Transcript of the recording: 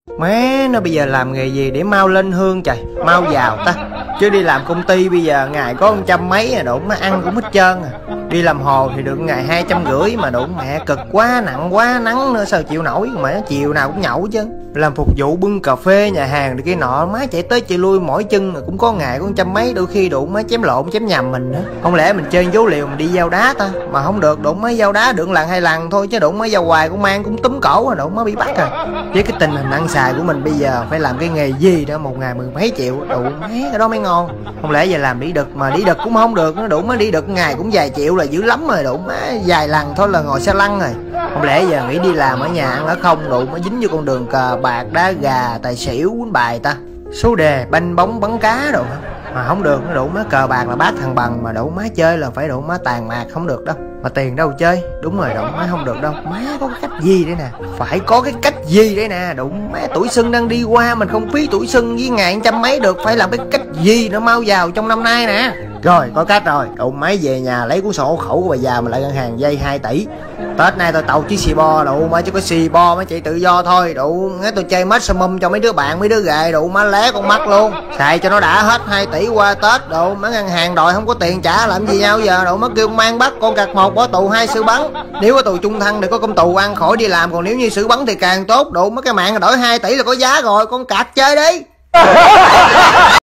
Má nó bây giờ làm nghề gì để mau lên hương trời, mau giàu ta. Chứ đi làm công ty bây giờ ngày có 100 mấy à, đụng má ăn cũng hết trơn à. Đi làm hồ thì được ngày 250 mà đụng mẹ cực quá, nặng quá, nắng nữa sao chịu nổi. Mà nó chiều nào cũng nhậu chứ. Làm phục vụ bưng cà phê nhà hàng thì cái nọ, má chạy tới chạy lui mỏi chân cũng có ngày có 100 mấy, đôi khi đụng má chém lộn chém nhầm mình nữa. Không lẽ mình chơi vố liều mình đi giao đá ta, mà không được, đụng má giao đá được lần 2 lần thôi, chứ đụng má giao hoài cũng mang cũng túm cổ, đụng má bị bắt à. Với cái tình hình ăn xài của mình bây giờ phải làm cái nghề gì đó một ngày 10 mấy triệu, đụng má cái đó mới ngon. Không lẽ giờ làm đi đực, mà đi đực cũng không được, nó đụng má đi đực ngày cũng vài triệu là dữ lắm rồi, đụng má vài lần thôi là ngồi xe lăn rồi. Không lẽ giờ nghĩ đi làm ở nhà ăn ở không, đụng má dính vô con đường cờ bạc đá gà tài xỉu quýnh bài ta, số đề banh bóng bắn cá đồ mà không được. Nó đủ má cờ bạc là bát thằng bằng, mà đủ má chơi là phải đủ má tàn mạc, không được đâu. Mà tiền đâu chơi, đúng rồi, đủ má không được đâu. Má có cái cách gì đấy nè, phải có cái cách gì đấy nè, đủ má tuổi xuân đang đi qua, mình không phí tuổi xuân với ngày 100 mấy được, phải làm cái cách gì nó mau vào trong năm nay nè. Rồi có cách rồi, đủ máy về nhà lấy cuốn sổ hộ khẩu của bà già mà lại ngân hàng dây 2 tỷ. Tết nay tôi tàu chiếc xì bo, đủ má chứ có xì bo mới chạy tự do thôi, đủ nghe tôi chơi maximum cho mấy đứa bạn mấy đứa gài, đủ má lé con mắt luôn, xài cho nó đã hết 2 tỷ qua Tết. Đủ má ngân hàng đòi không có tiền trả làm gì nhau giờ, đủ má kêu mang bắt con cặc 1 bỏ tù 2 xử bắn. Nếu có tù chung thân thì có công tù ăn khỏi đi làm, còn nếu như xử bắn thì càng tốt. Đủ má cái mạng đổi 2 tỷ là có giá rồi, con cặc chơi đi.